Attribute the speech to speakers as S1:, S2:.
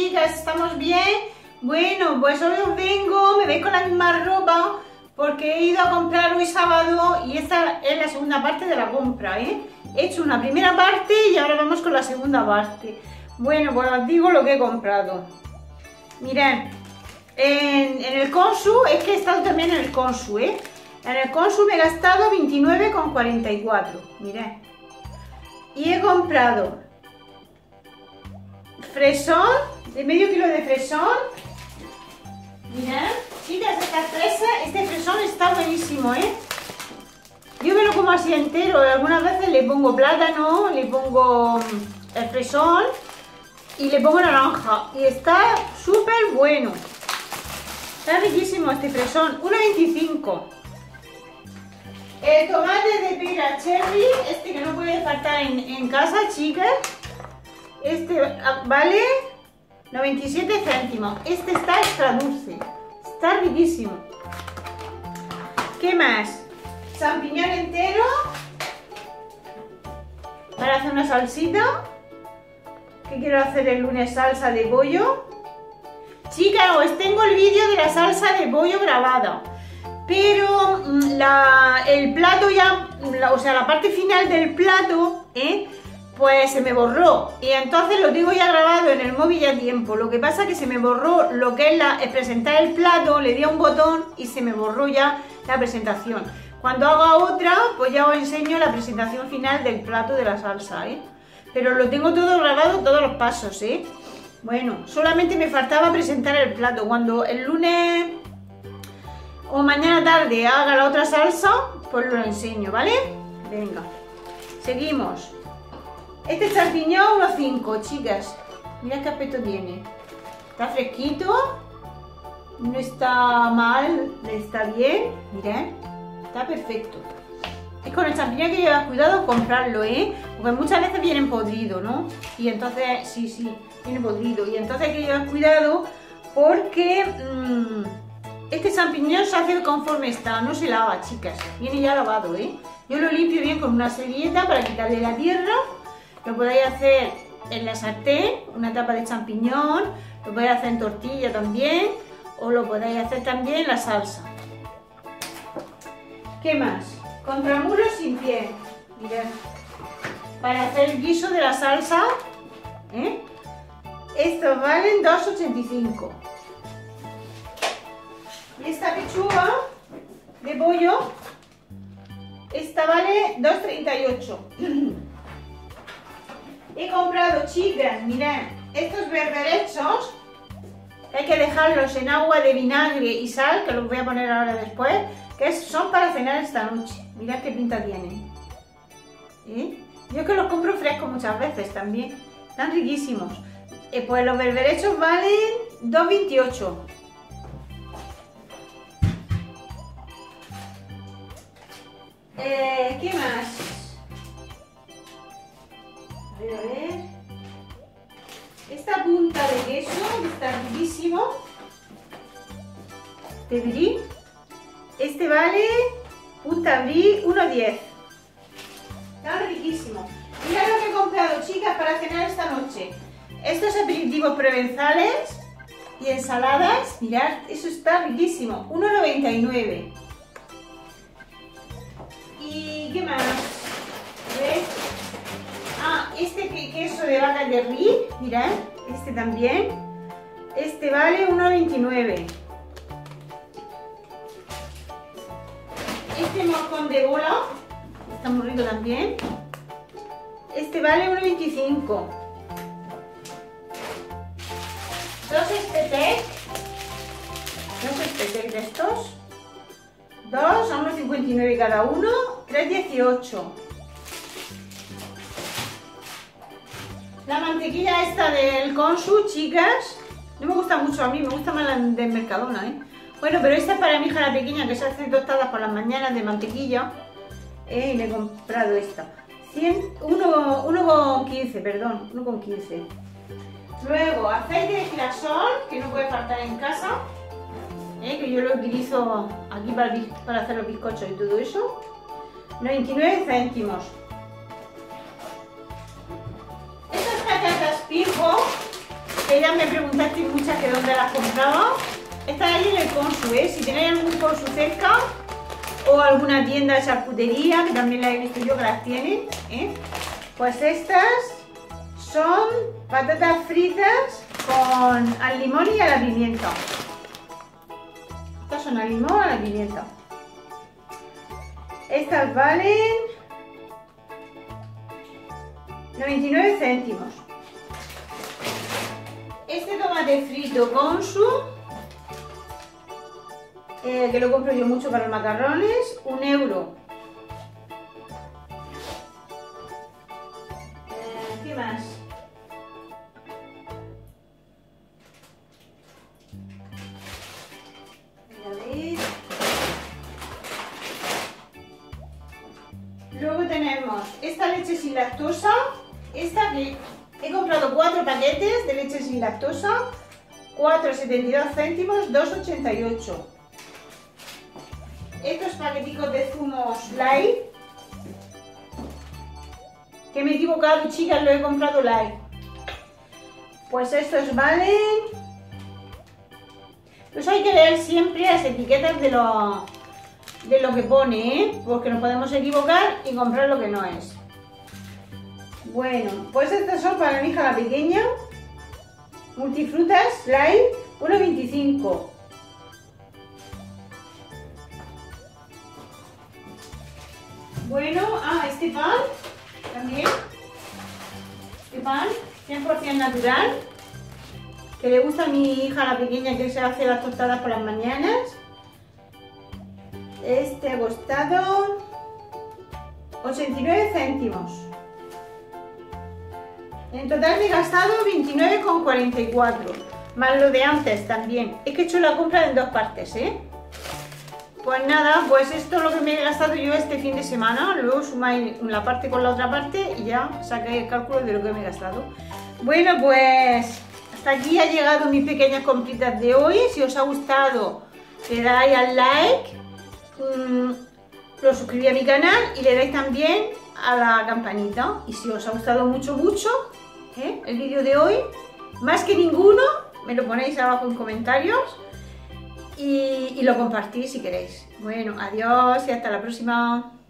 S1: chicas? ¿Estamos bien? Bueno, pues hoy os vengo, me veis con la misma ropa porque he ido a comprar hoy sábado y esta es la segunda parte de la compra, ¿eh? He hecho una primera parte y ahora vamos con la segunda parte. Bueno, pues os digo lo que he comprado. Mirad, en el Consu, es que he estado también en el Consu, ¿eh? En el Consu me he gastado 29,44, mirad. Y he comprado fresón, de medio kilo de fresón. Mirad, chicas, esta fresa, este fresón está buenísimo, ¿eh? Yo me lo como así entero, algunas veces le pongo plátano, le pongo el fresón y le pongo naranja. Y está súper bueno. Está riquísimo este fresón, 1,25. El tomate de pera cherry, este que no puede faltar en casa, chicas. Este vale 97 céntimos. Este está extra dulce. Está riquísimo. ¿Qué más? Champiñón entero para hacer una salsita. Que quiero hacer el lunes salsa de pollo. Chicas, os tengo el vídeo de la salsa de pollo grabada. Pero el plato ya, o sea, la parte final del plato, pues se me borró. Y entonces lo tengo ya grabado en el móvil ya a tiempo. Lo que pasa es que se me borró lo que es presentar el plato, le di a un botón y se me borró ya la presentación. Cuando haga otra, pues ya os enseño la presentación final del plato de la salsa, Pero lo tengo todo grabado, todos los pasos, Bueno, solamente me faltaba presentar el plato. Cuando el lunes o mañana tarde haga la otra salsa, pues lo enseño, ¿vale? Venga, seguimos. Este champiñón 1,5, chicas. Mirad qué aspecto tiene. Está fresquito, no está mal, está bien, mirad, está perfecto. Es con el champiñón que llevas cuidado comprarlo, porque muchas veces vienen podridos, ¿no? Y entonces, sí, viene podrido. Y entonces hay que llevar cuidado porque este champiñón se hace conforme está, no se lava, chicas. Viene ya lavado, Yo lo limpio bien con una servilleta para quitarle la tierra. Lo podéis hacer en la sartén, una tapa de champiñón. Lo podéis hacer en tortilla también. O lo podéis hacer también en la salsa. ¿Qué más? Contramuros sin piel. Mirad. Para hacer el guiso de la salsa, estos valen 2,85. Y esta pechuga de pollo, esta vale 2,38. He comprado, chicas, mirad, estos berberechos, que hay que dejarlos en agua de vinagre y sal, que los voy a poner ahora después, que son para cenar esta noche. Mirad qué pinta tienen. Yo que los compro frescos muchas veces también, están riquísimos. Pues los berberechos valen 2,28. ¿Qué más? A ver. Esta punta de queso que está riquísimo. De brie. Este vale, punta brie, 1,10. Está riquísimo. Mirad lo que he comprado, chicas, para cenar esta noche. Estos aperitivos provenzales y ensaladas. Mirad, eso está riquísimo. 1,99. ¿Y qué más? ¿Ves? Este queso de vaca de Rie, mirad, este también. Este vale 1,29. Este moscón de bola, está muy rico también. Este vale 1,25. Dos espetec de estos. 2 a 1,59 cada uno, 3,18. La mantequilla esta del Consu, chicas, no me gusta mucho a mí, me gusta más la del Mercadona, Bueno, pero esta es para mi hija la pequeña que se hace tostadas por las mañanas de mantequilla. Y le he comprado esta. 1,15, perdón, 1,15. Luego, aceite de girasol, que no puede faltar en casa. Que yo lo utilizo aquí para hacer los bizcochos y todo eso. 99 céntimos. Estas patatas pijo, que ya me preguntasteis muchas que dónde las compraba. Está ahí en el Consu, si tenéis algún Consu cerca o alguna tienda de charcutería, que también la he visto yo que las tienen, pues estas son patatas fritas con al limón y a la pimienta. Estas son al limón y a la pimienta. Estas valen 99 céntimos. Este tomate frito Consu, que lo compro yo mucho para los macarrones, 1 euro. ¿Qué más? Luego tenemos esta leche sin lactosa, esta que he comprado 4 paquetes de leche sin lactosa, 4,72 céntimos, 2,88. Estos paqueticos de zumos light, que me he equivocado, chicas, lo he comprado light. Pues estos valen... Pues hay que leer siempre las etiquetas de lo que pone, porque nos podemos equivocar y comprar lo que no es. Bueno, pues estos son para mi hija la pequeña, multifrutas light, 1,25. Bueno, este pan también, este pan 100% natural, que le gusta a mi hija la pequeña, que se hace las tostadas por las mañanas. Este ha costado 89 céntimos. En total me he gastado 29,44, más lo de antes también. Es que he hecho la compra en 2 partes, Pues nada, pues esto es lo que me he gastado yo este fin de semana. Luego sumáis la parte con la otra parte y ya sacáis el cálculo de lo que me he gastado. Bueno, pues hasta aquí ha llegado mis pequeñas compritas de hoy. Si os ha gustado, le dais al like, lo suscribís a mi canal y le dais también a la campanita. Y si os ha gustado mucho el vídeo de hoy, más que ninguno, me lo ponéis abajo en comentarios. Y lo compartís si queréis. Bueno, adiós y hasta la próxima.